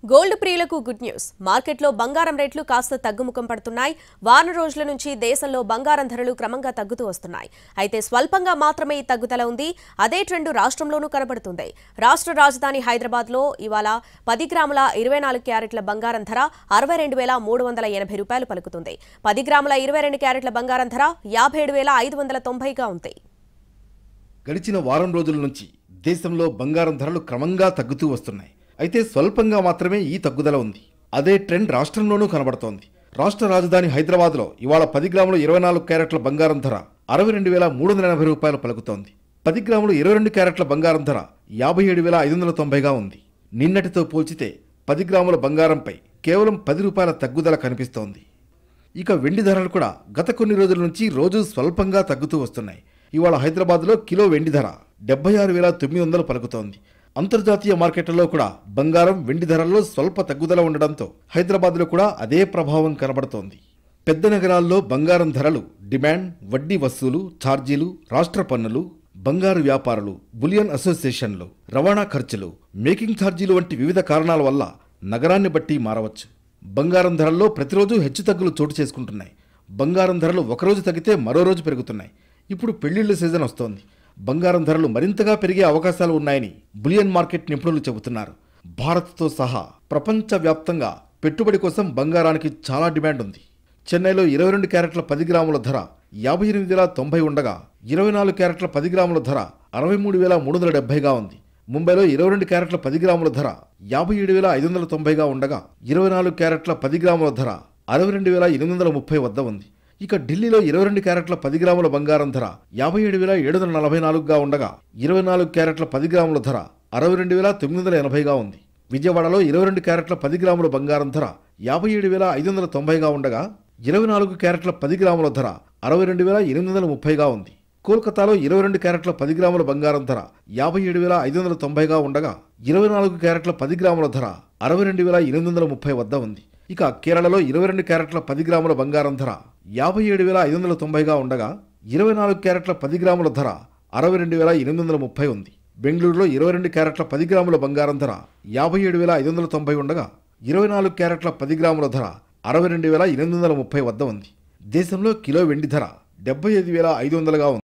Gold ప్రియులకు good news. మార్కెట్లో బంగారం రేట్లు కాస్త తగ్గుముఖం పడుతున్నాయి. వారం రోజుల నుంచి దేశంలో బంగారం ధరలు క్రమంగా తగ్గుతూ వస్తున్నాయి. అయితే స్వల్పంగా మాత్రమే ఈ తగ్గుదల ఉంది. అదే ట్రెండ్ రాష్ట్రంలోనూ కనబడుతుంది. రాష్ట్ర రాజధాని హైదరాబాద్లో ఇవాళ 10 గ్రాముల 24 క్యారెట్ల బంగారం ధర 62,380 రూపాయలు పలుకుతుంది. 10 గ్రాముల 22 క్యారెట్ల బంగారం ధర 57,590గా ఉంది. గడిచిన వారం రోజుల నుంచి దేశంలో బంగారం ధరలు క్రమంగా తగ్గుతూ వస్తున్నాయి. అయితే స్వల్పంగా మాత్రమే ఈ తగ్గుదల ఉంది. అదే ట్రెండ్ రాష్ట్రంలోనూ కనబడుతోంది. రాష్ట్ర రాజధాని హైదరాబాద్లో ఇవాళ 10 గ్రాముల 24 క్యారెట్ల బంగారం ధర 62,380 రూపాయలు పలుకుతోంది. 10 గ్రాముల 22 క్యారెట్ల బంగారం ధర 57,590గా ఉంది. నిన్నటితో పోల్చితే 10 గ్రాముల బంగారంపై కేవలం 10 రూపాయల తగ్గుదల కనిపిస్తోంది. ఇక వెండి ధరలు కూడా గత కొన్ని రోజుల నుంచి రోజు స్వల్పంగా తగ్గుతూ వస్తున్నాయి. ఇవాళ హైదరాబాద్లో కిలో వెండి ధర 76,900 పలుకుతోంది. అంతర్జాతీయ మార్కెట్లలో కూడా బంగారం, వెండి ధరల్లో స్వల్ప తగ్గుదల ఉండడంతో హైదరాబాద్లో కూడా అదే ప్రభావం కనబడుతోంది. పెద్ద నగరాల్లో బంగారం ధరలు డిమాండ్, వడ్డీ వసూలు, ఛార్జీలు, రాష్ట్ర పన్నులు, బంగారు వ్యాపారులు, బులియన్ అసోసియేషన్లు, రవాణా ఖర్చులు, మేకింగ్ ఛార్జీలు వంటి వివిధ కారణాల వల్ల నగరాన్ని బట్టి మారవచ్చు. బంగారం ధరల్లో ప్రతిరోజు హెచ్చుతగ్గులు చోటు చేసుకుంటున్నాయి. బంగారం ధరలు ఒకరోజు తగ్గితే మరో రోజు పెరుగుతున్నాయి. ఇప్పుడు పెళ్లిళ్ల సీజన్ వస్తోంది. బంగారం ధరలు మరింతగా పెరిగే అవకాశాలు ఉన్నాయని బులియన్ మార్కెట్ నిపుణులు చెబుతున్నారు. భారత్తో సహా ప్రపంచవ్యాప్తంగా పెట్టుబడి కోసం బంగారానికి చాలా డిమాండ్ ఉంది. చెన్నైలో 22 క్యారెట్ల 10 గ్రాముల ధర 58,090 ఉండగా 24 క్యారెట్ల 10 గ్రాముల ధర 63,370గా ఉంది. ముంబైలో 22 క్యారెట్ల 10 గ్రాముల ధర 57,590గా ఉండగా 24 క్యారెట్ల 10 గ్రాముల ధర 62,830 వద్ద ఉంది. ఇక ఢిల్లీలో 22 క్యారెట్ల 10 గ్రాముల బంగారం ధర 57,744గా ఉండగా 24 క్యారెట్ల 10 గ్రాముల ధర 62,980గా ఉంది. విజయవాడలో 22 క్యారెట్ల 10 గ్రాముల బంగారం ధర 57,590గా ఉండగా 24 క్యారెట్ల 10 గ్రాముల ధర 62,830గా ఉంది. కోల్కతాలో 22 క్యారెట్ల 10 గ్రాముల బంగారం ధర 57,590గా ఉండగా 24 క్యారెట్ల 10 గ్రాముల ధర 62,830 వద్ద ఉంది. ఇక కేరళలో 22 క్యారెట్ల 10 గ్రాముల బంగారం ధర 57,590గా ఉండగా 24 క్యారెట్ల 10 గ్రాముల ధర 62,830 ఉంది. బెంగళూరులో 22 క్యారెట్ల 10 గ్రాముల బంగారం ధర 57,590 ఉండగా 24 క్యారెట్ల 10 గ్రాముల ధర 62,830 వద్ద ఉంది. దేశంలో కిలో వెండి ధర 75,500గా ఉంది.